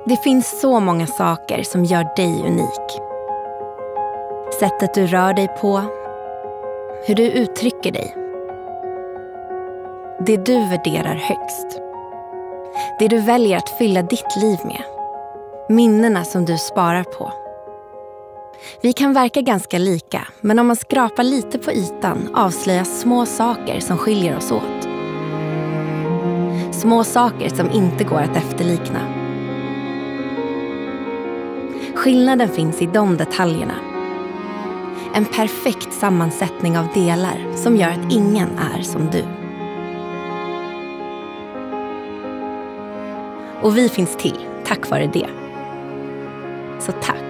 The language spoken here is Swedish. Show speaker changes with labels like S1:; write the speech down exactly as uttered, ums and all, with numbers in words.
S1: Det finns så många saker som gör dig unik. Sättet du rör dig på, hur du uttrycker dig. Det du värderar högst. Det du väljer att fylla ditt liv med. Minnena som du sparar på. Vi kan verka ganska lika, men om man skrapar lite på ytan avslöjas små saker som skiljer oss åt. Små saker som inte går att efterlikna. Skillnaden finns i de detaljerna. En perfekt sammansättning av delar som gör att ingen är som du. Och vi finns till tack vare det. Så tack.